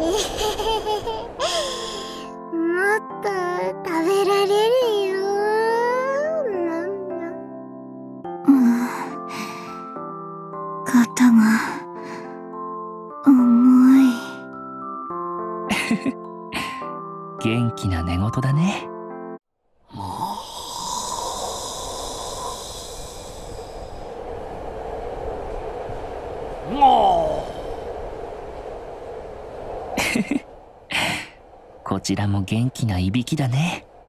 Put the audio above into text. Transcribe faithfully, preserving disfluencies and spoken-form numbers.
っと食べられるよ。うん、肩が重い。 元気な寝言だね。こちらも元気ないびきだね。